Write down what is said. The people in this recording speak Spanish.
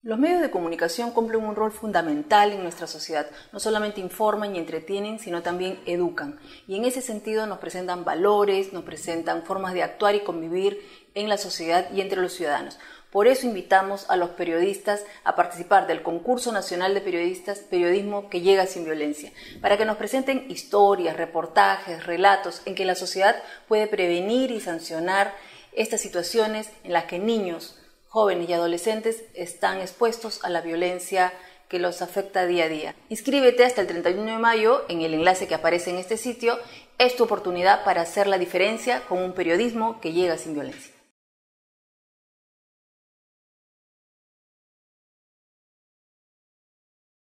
Los medios de comunicación cumplen un rol fundamental en nuestra sociedad. No solamente informan y entretienen, sino también educan. Y en ese sentido nos presentan valores, nos presentan formas de actuar y convivir en la sociedad y entre los ciudadanos. Por eso invitamos a los periodistas a participar del Concurso Nacional de Periodistas Periodismo que llega sin violencia, para que nos presenten historias, reportajes, relatos en que la sociedad puede prevenir y sancionar estas situaciones en las que niños, jóvenes y adolescentes están expuestos a la violencia que los afecta día a día. Inscríbete hasta el 31 de mayo en el enlace que aparece en este sitio. Es tu oportunidad para hacer la diferencia con un periodismo que llega sin violencia.